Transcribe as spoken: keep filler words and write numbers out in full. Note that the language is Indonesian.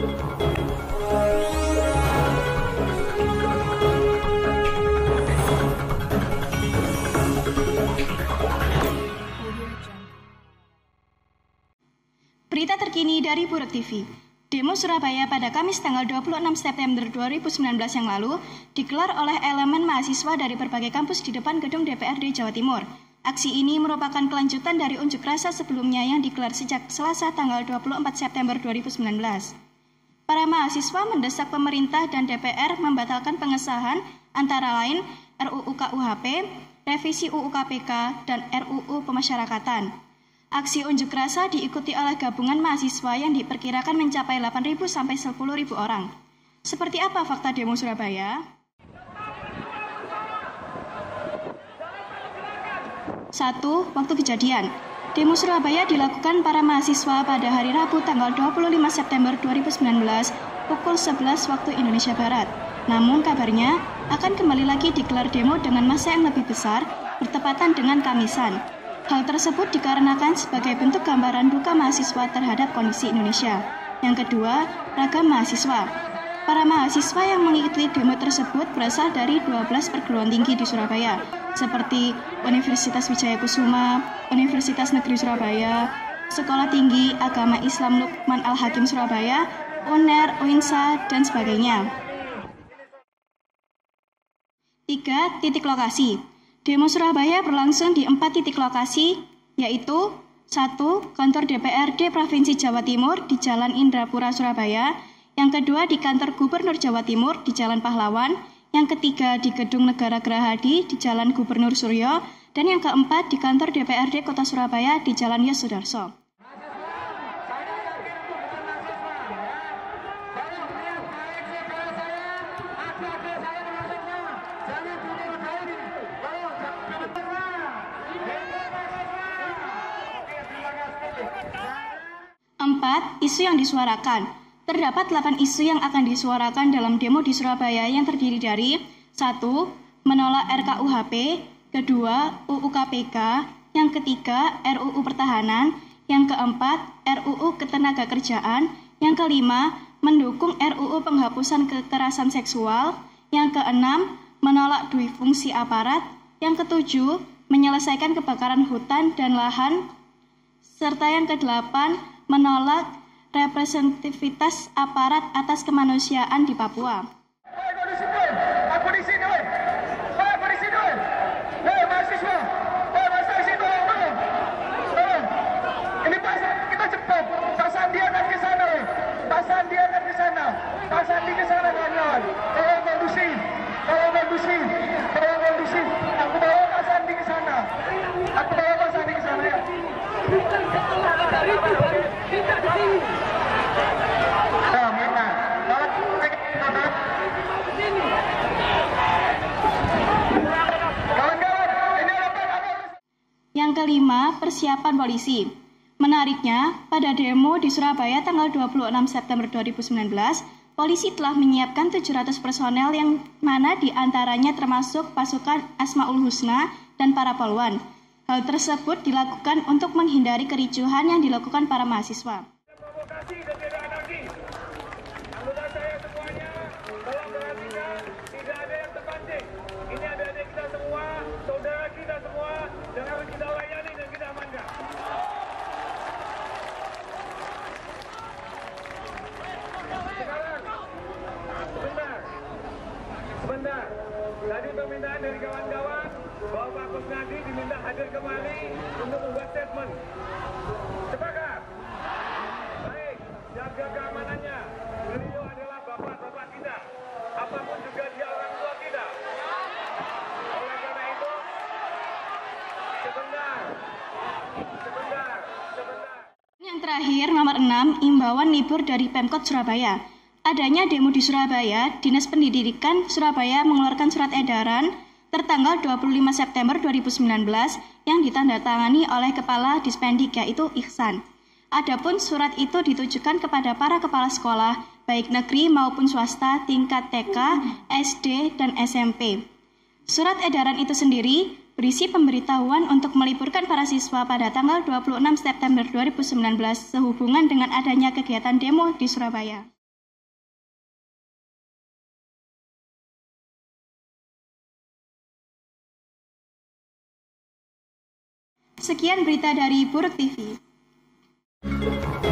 Berita terkini dari Buruk T V. Demo Surabaya pada Kamis tanggal dua puluh enam September dua ribu sembilan belas yang lalu digelar oleh elemen mahasiswa dari berbagai kampus di depan gedung D P R D Jawa Timur. Aksi ini merupakan kelanjutan dari unjuk rasa sebelumnya yang digelar sejak Selasa tanggal dua puluh empat September dua ribu sembilan belas. Para mahasiswa mendesak pemerintah dan D P R membatalkan pengesahan antara lain R U U K U H P, revisi U U K P K, dan R U U Pemasyarakatan. Aksi unjuk rasa diikuti oleh gabungan mahasiswa yang diperkirakan mencapai delapan ribu sampai sepuluh ribu orang. Seperti apa fakta demo Surabaya? Satu. Waktu kejadian. Demo Surabaya dilakukan para mahasiswa pada hari Rabu tanggal dua puluh lima September dua ribu sembilan belas pukul sebelas waktu Indonesia Barat. Namun kabarnya akan kembali lagi digelar demo dengan massa yang lebih besar bertepatan dengan Kamisan. Hal tersebut dikarenakan sebagai bentuk gambaran duka mahasiswa terhadap kondisi Indonesia. Yang kedua, ragam mahasiswa. Para mahasiswa yang mengikuti demo tersebut berasal dari dua belas perguruan tinggi di Surabaya, seperti Universitas Wijaya Kusuma, Universitas Negeri Surabaya, Sekolah Tinggi Agama Islam Lukman Al-Hakim Surabaya, U N E R, U I N S A, dan sebagainya. Tiga. Titik lokasi. Demo Surabaya berlangsung di empat titik lokasi, yaitu satu. Kantor D P R D Provinsi Jawa Timur di Jalan Indrapura, Surabaya. Yang kedua di Kantor Gubernur Jawa Timur di Jalan Pahlawan. Yang ketiga di Gedung Negara Gerahadi di Jalan Gubernur Suryo. Dan yang keempat di Kantor D P R D Kota Surabaya di Jalan Yosudarso. Empat. Isu yang disuarakan. Terdapat delapan isu yang akan disuarakan dalam demo di Surabaya yang terdiri dari satu. Menolak R K U H P, kedua U U K P K, yang ketiga R U U Pertahanan, yang keempat R U U Ketenagakerjaan, yang kelima mendukung R U U Penghapusan Kekerasan Seksual, yang keenam menolak duifungsi aparat, yang ketujuh menyelesaikan kebakaran hutan dan lahan, serta yang kedelapan menolak representativitas aparat atas kemanusiaan di Papua. Yang kelima, persiapan polisi. Menariknya, pada demo di Surabaya tanggal dua puluh enam September dua ribu sembilan belas, polisi telah menyiapkan tujuh ratus personel yang mana diantaranya termasuk pasukan Asmaul Husna dan para polwan. Hal tersebut dilakukan untuk menghindari kericuhan yang dilakukan para mahasiswa. Sebentar, tadi permintaan dari kawan-kawan bahwa Pak Kusnadi diminta hadir kembali untuk membuat statement. Sepakat? Baik, jaga keamanannya. Beliau adalah bapak-bapak kita. Apapun juga dia orang tua kita. Oleh karena itu, sebentar, sebentar, sebentar. Yang terakhir, nomor enam, imbauan libur dari Pemkot Surabaya. Adanya demo di Surabaya, Dinas Pendidikan Surabaya mengeluarkan surat edaran tertanggal dua puluh lima September dua ribu sembilan belas yang ditandatangani oleh Kepala Dispendik yaitu Ihsan. Adapun surat itu ditujukan kepada para kepala sekolah, baik negeri maupun swasta tingkat T K, S D, dan S M P. Surat edaran itu sendiri berisi pemberitahuan untuk meliburkan para siswa pada tanggal dua puluh enam September dua ribu sembilan belas sehubungan dengan adanya kegiatan demo di Surabaya. Sekian berita dari Buruk T V.